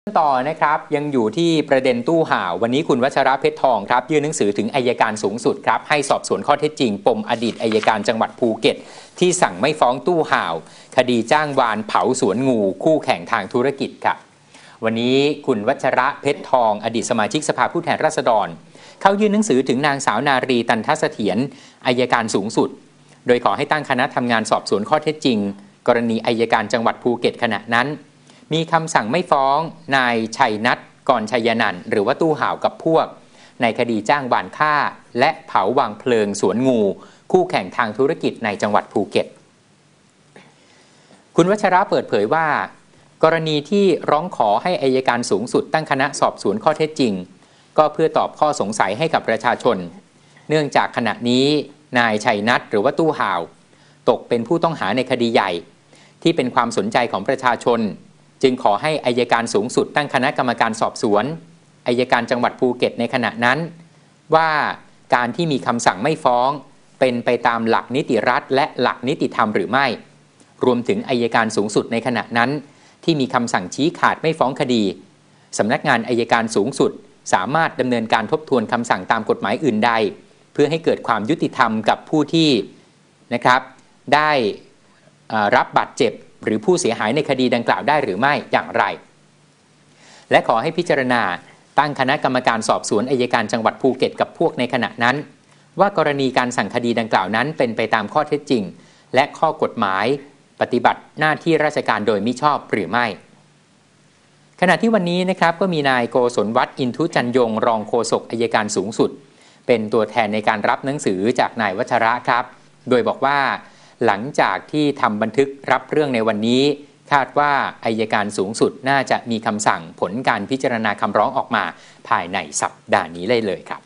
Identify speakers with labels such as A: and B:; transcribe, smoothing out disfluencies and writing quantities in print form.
A: ต่อนะครับยังอยู่ที่ประเด็นตู้ห่าววันนี้คุณวัชระเพชรทองครับยื่นหนังสือถึงอัยการสูงสุดครับให้สอบสวนข้อเท็จจริงปมอดีตอัยการจังหวัดภูเก็ตที่สั่งไม่ฟ้องตู้ห่าวคดีจ้างวานเผาสวนงูคู่แข่งทางธุรกิจครับวันนี้คุณวัชระเพชรทองอดีตสมาชิกสภาผู้แทนราษฎรเขายื่นหนังสือถึงนางสาวนารีตันทเสถียรอัยการสูงสุดโดยขอให้ตั้งคณะทำงานสอบสวนข้อเท็จจริงกรณีอัยการจังหวัดภูเก็ตขณะนั้นมีคำสั่งไม่ฟ้องนายชัยนัท กรชัยนันท์หรือว่าตู้ห่าวกับพวกในคดีจ้างวานฆ่าและเผาวางเพลิงสวนงูคู่แข่งทางธุรกิจในจังหวัดภูเก็ตคุณวัชระเปิดเผยว่ากรณีที่ร้องขอให้อัยการสูงสุดตั้งคณะสอบสวนข้อเท็จจริงก็เพื่อตอบข้อสงสัยให้กับประชาชนเนื่องจากขณะนี้นายชัยนัทหรือว่าตู้ห่าวตกเป็นผู้ต้องหาในคดีใหญ่ที่เป็นความสนใจของประชาชนจึงขอให้อัยการสูงสุดตั้งคณะกรรมการสอบสวนอัยการจังหวัดภูเก็ตในขณะนั้นว่าการที่มีคำสั่งไม่ฟ้องเป็นไปตามหลักนิติรัฐและหลักนิติธรรมหรือไม่รวมถึงอัยการสูงสุดในขณะนั้นที่มีคำสั่งชี้ขาดไม่ฟ้องคดีสำนักงานอัยการสูงสุดสามารถดำเนินการทบทวนคำสั่งตามกฎหมายอื่นใดเพื่อให้เกิดความยุติธรรมกับผู้ที่นะครับได้รับบาดเจ็บหรือผู้เสียหายในคดีดังกล่าวได้หรือไม่อย่างไรและขอให้พิจารณาตั้งคณะกรรมการสอบสวนอัยการจังหวัดภูเก็ตกับพวกในขณะนั้นว่ากรณีการสั่งคดีดังกล่าวนั้นเป็นไปตามข้อเท็จจริงและข้อกฎหมายปฏิบัติหน้าที่ราชการโดยมิชอบหรือไม่ขณะที่วันนี้นะครับก็มีนายโกศลวัฒน์อินทุจันยงรองโฆษกอัยการสูงสุดเป็นตัวแทนในการรับหนังสือจากนายวัชระครับโดยบอกว่าหลังจากที่ทำบันทึกรับเรื่องในวันนี้คาดว่าอัยการสูงสุดน่าจะมีคำสั่งผลการพิจารณาคำร้องออกมาภายในสัปดาห์นี้เลยครับ